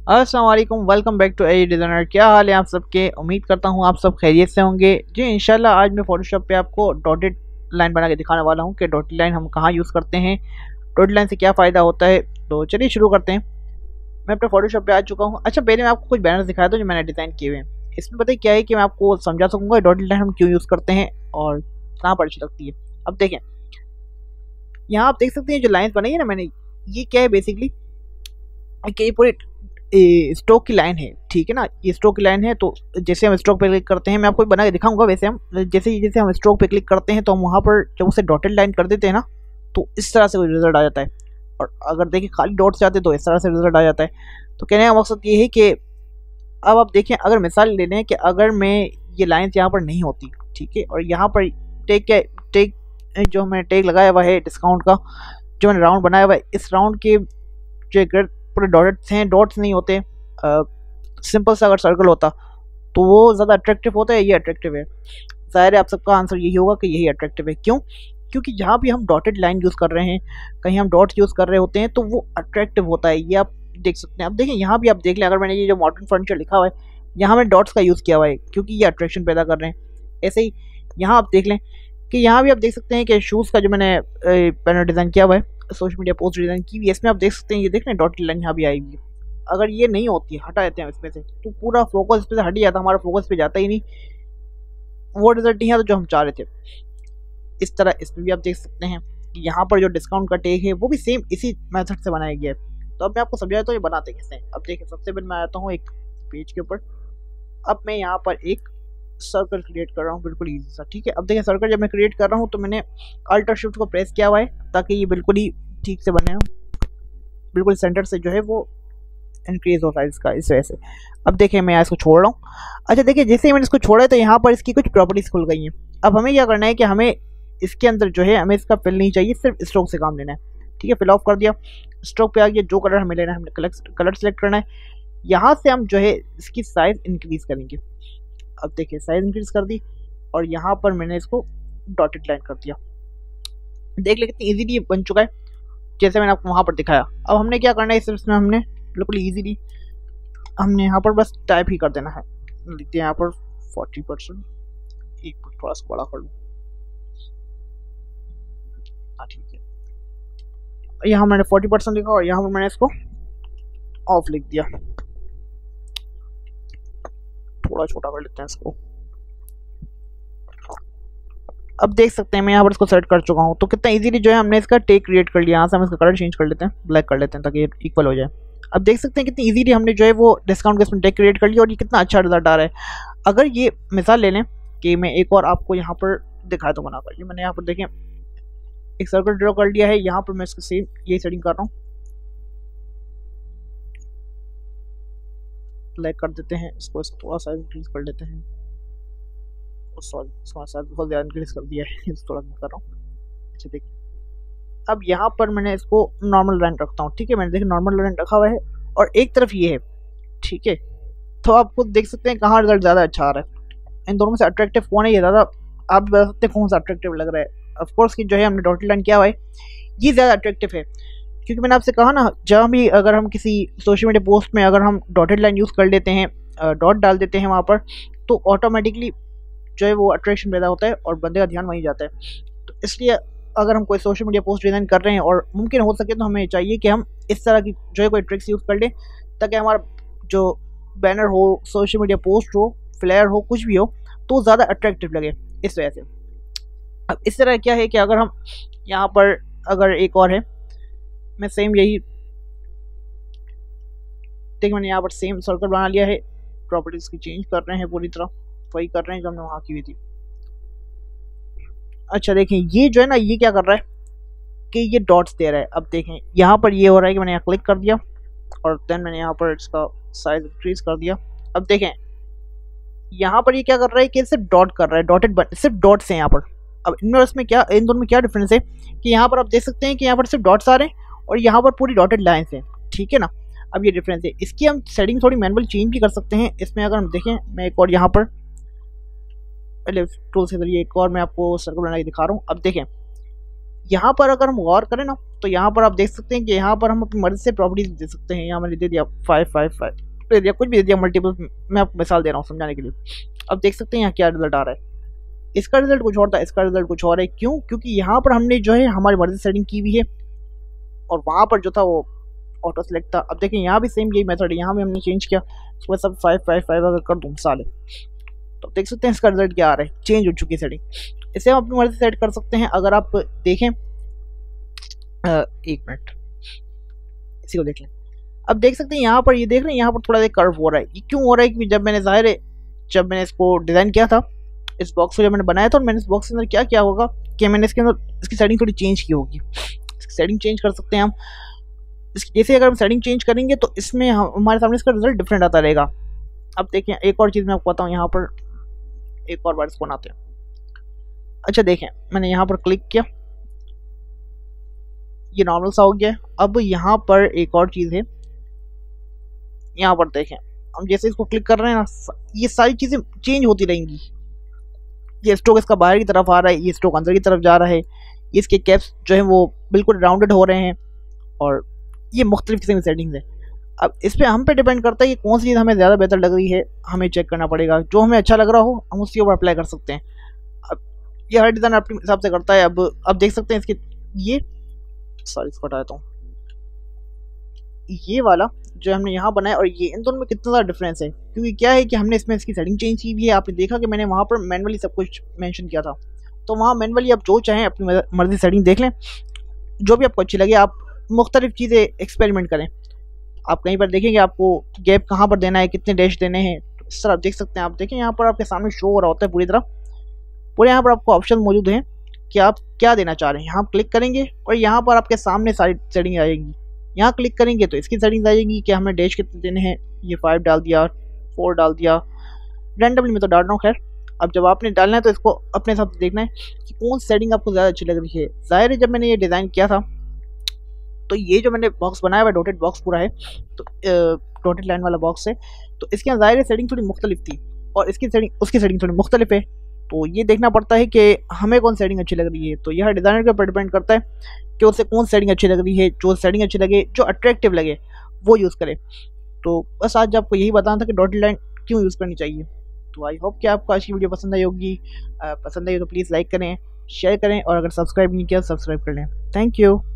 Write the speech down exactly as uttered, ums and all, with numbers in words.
अस्सलाम वालेकुम, welcome back to AG designer. क्या हाल है आप सबके? उम्मीद करता हूँ आप सब खैरियत से होंगे। जी इंशाल्लाह आज मैं फोटोशॉप पे आपको डॉटेड लाइन बना के दिखाने वाला हूँ कि डॉटेड लाइन हम कहाँ यूज़ करते हैं, डॉटेड लाइन से क्या फ़ायदा होता है। तो चलिए शुरू करते हैं। मैं अपने फोटोशॉप पे आ चुका हूँ। अच्छा, पहले मैं आपको कुछ बैनर्स दिखाया था जो मैंने डिज़ाइन किए हुए हैं। इसमें बताइए क्या है कि मैं आपको समझा सकूँगा डॉटेड लाइन हम क्यों यूज़ करते हैं और कहाँ पर अच्छी लगती है। अब देखें, यहाँ आप देख सकते हैं जो लाइन बनाई है ना मैंने, ये क्या है बेसिकली कि ये पूरे स्टॉक की लाइन है, ठीक है ना। ये स्टॉक की लाइन है, तो जैसे हम स्टॉक पे क्लिक करते हैं, मैं आपको बना के दिखाऊंगा। वैसे हम जैसे जैसे हम स्टॉक पे क्लिक करते हैं तो हम वहाँ पर जब उसे डॉटेड लाइन कर देते हैं ना, तो इस तरह से कोई रिजल्ट आ जाता है। और अगर देखिए खाली डॉट से आते तो इस तरह से रिजल्ट आ जाता है। तो कहने का मकसद ये है कि अब आप देखें, अगर मिसाल ले लें कि अगर मैं ये लाइन यहाँ पर नहीं होती, ठीक है, और यहाँ पर टेक के टेक जो मैंने टेक लगाया हुआ है डिस्काउंट का, जो मैंने राउंड बनाया हुआ है, इस राउंड के जो पूरे डॉट्स हैं, डॉट्स नहीं होते, सिंपल सा अगर सर्कल होता तो वो ज़्यादा अट्रैक्टिव होता है। ये अट्रैक्टिव है। ज़ाहिर है आप सबका आंसर यही होगा कि यही अट्रैक्टिव है। क्यों? क्योंकि जहाँ भी हम डॉटेड लाइन यूज़ कर रहे हैं, कहीं हम डॉट्स यूज़ कर रहे होते हैं, तो वो अट्रैक्टिव होता है। ये आप देख सकते हैं। अब देखें यहाँ भी आप देख लें, अगर मैंने ये जो मॉडर्न फर्नीचर लिखा हुआ है, यहाँ मैंने डॉट्स का यूज़ किया हुआ है क्योंकि ये अट्रैक्शन पैदा कर रहे हैं। ऐसे ही यहाँ आप देख लें कि यहाँ भी आप देख सकते हैं कि शूज़ का जो मैंने पैनल डिज़ाइन किया हुआ है, सोशल मीडिया पोस्ट डिज़ाइन की हुई है, इसमें आप देख सकते हैं, ये देख रहे हैं डॉटेड लाइन यहाँ भी आई हुई है। अगर ये नहीं होती, हटा देते हैं इसमें से, तो पूरा फोकस इस पे से हट जाता, हमारा फोकस पे जाता ही नहीं, वो रिजल्ट नहीं आता जो हम चाह रहे थे। इस तरह इसमें भी आप देख सकते हैं कि यहाँ पर जो डिस्काउंट का टेग है वो भी सेम इसी मेथड से बनाया गया है। तो अब मैं आपको समझाया तो ये बनाते कैसे हैं। अब देखिए, सबसे पहले मैं आता हूँ एक पेज के ऊपर। अब मैं यहाँ पर एक सर्कल क्रिएट कर रहा हूँ, बिल्कुल ईजी सा, ठीक है। अब देखिए, सर्कल जब मैं क्रिएट कर रहा हूँ तो मैंने अल्टर शिफ्ट को प्रेस किया हुआ है ताकि ये बिल्कुल ही ठीक से बने, बिल्कुल सेंटर से जो है वो इंक्रीज हो साइज का, इस वजह से। अब देखिए मैं इसको छोड़ रहा हूँ। अच्छा देखिए, जैसे ही मैंने इसको छोड़ा है तो यहाँ पर इसकी कुछ प्रॉपर्टीज खुल गई हैं। अब हमें क्या करना है कि हमें इसके अंदर जो है हमें इसका फिल नहीं चाहिए, सिर्फ स्ट्रोक से काम लेना है, ठीक है। फिल ऑफ कर दिया, स्ट्रोक पे आ गया, जो कलर हमें लेना है हमने कलर सेलेक्ट करना है। यहाँ से हम जो है इसकी साइज इंक्रीज करेंगे। अब देखिए साइज इंक्रीज कर दी और यहाँ पर मैंने इसको डॉटेड लाइन कर दिया। देख ले कितनी इजीली बन चुका है, जैसे मैंने आपको वहाँ पर दिखाया। अब हमने क्या करना है, सिर्फ इसमें हमने बिल्कुल इजीली हमने यहाँ पर बस टाइप ही कर देना है। लिखते हैं यहाँ पर फोर्टी परसेंट, एक थोड़ा सा बड़ा कर लूँ, हाँ ठीक है। यहाँ मैंने फोर्टी परसेंट लिखा और यहाँ पर मैंने इसको ऑफ लिख दिया, थोड़ा छोटा कर लेते हैं इसको। अब देख सकते हैं मैं यहाँ पर इसको सेलेक्ट कर चुका हूँ। तो कितना इजीली जो है हमने इसका टेक क्रिएट कर लिया। यहाँ से हम इसका कलर चेंज कर लेते हैं, ब्लैक कर लेते हैं ताकि इक्वल हो जाए। अब देख सकते हैं कितनी इजीली हमने जो है वो डिस्काउंट के इसमें टेक क्रिएट कर लिया और ये कितना अच्छा रिजल्ट आ रहा है। अगर ये मिसाल ले लें कि मैं एक और आपको यहाँ पर दिखाया तो बनाकर, ये मैंने यहाँ पर देखें एक सर्कल ड्रॉ कर लिया है। यहाँ पर मैं इसका सेम यही सेटिंग कर रहा हूँ, ब्लैक कर देते हैं इसको, थोड़ा सा इंक्रीज कर लेते हैं। सॉरी, इसका साइज बहुत ज़्यादा इंक्रीज कर दिया है, थोड़ा कर रहा हूँ। अच्छा देखिए, अब यहाँ पर मैंने इसको नॉर्मल लाइन रखता हूँ, ठीक है। मैंने देखिए नॉर्मल लाइन रखा हुआ है और एक तरफ ये है, ठीक है। तो आप खुद देख सकते हैं कहाँ रिजल्ट ज़्यादा अच्छा आ रहा है। इन दोनों में से अट्रैक्टिव कौन है, ये ज़्यादा आप बता सकते हैं कौन सा अट्रैक्टिव लग रहा है। ऑफकोर्स की जो है हमने डॉटेड लाइन किया हुआ है ये ज़्यादा अट्रैक्टिव है, क्योंकि मैंने आपसे कहा ना, जहाँ भी अगर हम किसी सोशल मीडिया पोस्ट में अगर हम डॉटेड लाइन यूज़ कर लेते हैं, डॉट डाल देते हैं वहाँ पर, तो ऑटोमेटिकली जो है वो अट्रैक्शन पैदा होता है और बंदे का ध्यान वहीं जाता है। तो इसलिए अगर हम कोई सोशल मीडिया पोस्ट डिज़ाइन कर रहे हैं और मुमकिन हो सके तो हमें चाहिए कि हम इस तरह की जो है कोई ट्रिक्स यूज़ कर लें ताकि हमारा जो बैनर हो, सोशल मीडिया पोस्ट हो, फ्लेयर हो, कुछ भी हो, तो ज़्यादा अट्रैक्टिव लगे, इस वजह से। अब इस तरह क्या है कि अगर हम यहाँ पर अगर एक और है, मैं सेम यही देखिए मैंने यहाँ पर सेम सर्कल बना लिया है, प्रॉपर्टीज की चेंज कर रहे हैं, पूरी तरह वही कर रहे हैं जो हमने वहाँ की हुई थी। अच्छा देखें, ये जो है ना, ये क्या कर रहा है कि ये डॉट्स दे रहा है। अब देखें यहाँ पर ये हो रहा है कि मैंने यहाँ क्लिक कर दिया और देन मैंने यहाँ पर इसका साइज इंक्रीज कर दिया। अब देखें यहाँ पर ये क्या कर रहा है कि सिर्फ डॉट कर रहा है, डॉटेड सिर्फ डॉट्स हैं यहाँ पर। अब इनमें इसमें क्या, इन दोनों में क्या डिफरेंस है कि यहाँ पर आप देख सकते हैं कि यहाँ पर सिर्फ डॉट्स आ रहे हैं और यहाँ पर पूरी डॉटेड लाइन्स हैं, ठीक है ना। अब ये डिफरेंस है। इसकी हम सेटिंग थोड़ी मैनुअल चेंज भी कर सकते हैं। इसमें अगर हम देखें, मैं एक और यहाँ पर टूल के जरिए एक और मैं आपको सर्कल बना के दिखा रहा हूँ। अब देखें यहाँ पर अगर हम गौर करें ना, तो यहाँ पर आप देख सकते हैं कि यहाँ पर हम अपनी मर्जी से प्रॉपर्टीज दे सकते हैं। यहाँ मैंने दे दिया फाइव फाइव फाइव दे दिया, कुछ भी दे दिया मल्टीपल, मैं आपको मिसाल दे रहा हूँ समझाने के लिए। अब देख सकते हैं यहाँ क्या रिजल्ट आ रहा है, इसका रिजल्ट कुछ और था, इसका रिजल्ट कुछ और है। क्यों? क्योंकि यहाँ पर हमने जो है हमारी मर्जी सेटिंग की हुई है और वहाँ पर जो था वो ऑटो सेलेक्ट था। अब देखिए यहाँ भी सेम यही मेथड है, यहाँ भी हमने चेंज किया, उसके बाद सब फाइव फाइव फाइव अगर कर दूँ मिसाल, तो देख सकते हैं इसका रिजल्ट क्या आ रहा है, चेंज हो चुकी है सेटिंग। इसे हम अपनी मर्जी सेट कर सकते हैं। अगर आप देखें आ, एक मिनट इसी को देख लें। अब देख सकते हैं यहाँ पर, ये देख रहे हैं यहाँ पर थोड़ा सा कर्व हो रहा है। ये क्यों हो रहा है? कि जब मैंने ज़ाहिर है जब मैंने इसको डिज़ाइन किया था, इस बॉक्स को जब मैंने बनाया था, और मैंने इस बॉक्स के अंदर क्या किया होगा कि मैंने इसके अंदर इसकी सेटिंग थोड़ी चेंज की होगी। इसकी सेटिंग चेंज कर सकते हैं हम। जैसे अगर हम सेटिंग चेंज करेंगे तो इसमें हम हमारे सामने इसका रिजल्ट डिफरेंट आता रहेगा। अब देखें एक और चीज़ मैं आपको बताऊँ, यहाँ पर एक और बार इसको बनाते हैं। अच्छा देखें, मैंने यहाँ पर क्लिक किया, ये नॉर्मल सा हो गया। अब यहाँ पर एक और चीज़ है, यहाँ पर देखें हम जैसे इसको क्लिक कर रहे हैं ना, ये सारी चीज़ें चेंज होती रहेंगी। ये स्ट्रोक इसका बाहर की तरफ आ रहा है, ये स्ट्रोक अंदर की तरफ जा रहा है, इसके कैप्स जो है वो बिल्कुल राउंडेड हो रहे हैं, और ये मुख्तलिफ किस्म की सेटिंग्स है। अब इस पर हम पे डिपेंड करता है कि कौन सी चीज़ हमें ज़्यादा बेहतर लग रही है, हमें चेक करना पड़ेगा। जो हमें अच्छा लग रहा हो हम उसके ऊपर अप्लाई कर सकते हैं। अब ये हर डिज़ाइन अपने हिसाब से करता है। अब अब देख सकते हैं इसके ये सॉरी इसको हटा देता हूँ, ये वाला जो हमने यहाँ बनाया और ये, इन दोनों में कितना ज़्यादा डिफरेंस है। क्योंकि क्या है कि हमने इसमें इसकी सेटिंग चेंज की भी है। आपने देखा कि मैंने वहाँ पर मैनुअली सब कुछ मेंशन किया था, तो वहाँ मैनुअली आप जो चाहें अपनी मर्जी सेटिंग देख लें, जो भी आपको अच्छी लगे। आप मुख्तलिफ चीज़ें एक्सपेरिमेंट करें। आप कहीं पर देखेंगे आपको गैप कहाँ पर देना है, कितने डैश देने हैं, तो इस तरह आप देख सकते हैं। आप देखें यहाँ पर आपके सामने शो हो रहा होता है पूरी तरह, पूरे यहाँ पर आपको ऑप्शन मौजूद हैं कि आप क्या देना चाह रहे हैं। यहाँ क्लिक करेंगे और यहाँ पर आपके सामने सारी सेटिंग आएगी। यहाँ क्लिक करेंगे तो इसकी सेटिंग्स आएगी कि हमें डैश कितने देने हैं, ये फाइव डाल दिया, फोर डाल दिया, रैंडमली मैं तो डाल रहा हूँ खैर। अब जब आपने डालना है तो इसको अपने हिसाब से देखना है कि कौन सी सेटिंग आपको ज़्यादा अच्छी लग रही है। ज़ाहिर है जब मैंने ये डिज़ाइन किया था तो ये जो मैंने बॉक्स बनाया हुआ है डॉटेड बॉक्स पूरा है, तो डॉटेड लाइन वाला बॉक्स है, तो इसके अंदर ज़ाहिर है सेटिंग थोड़ी मुख्तलिफ थी और इसकी सेटिंग उसकी सेटिंग थोड़ी मुख्तलिफ है। तो ये देखना पड़ता है कि हमें कौन सेटिंग अच्छी लग रही है। तो यह डिज़ाइनर के ऊपर डिपेंड करता है कि उसे कौन सेटिंग अच्छी लग रही है। जो सेटिंग अच्छी लगे, जो अट्रैक्टिव लगे, वो यूज़ करे। तो बस आज आपको यही बताना था कि डॉटेड लाइन क्यों यूज़ करनी चाहिए। तो आई होप कि आपको आज की वीडियो पसंद आई होगी। पसंद आई तो प्लीज़ लाइक करें, शेयर करें, और अगर सब्सक्राइब नहीं किया सब्सक्राइब कर लें। Thank you.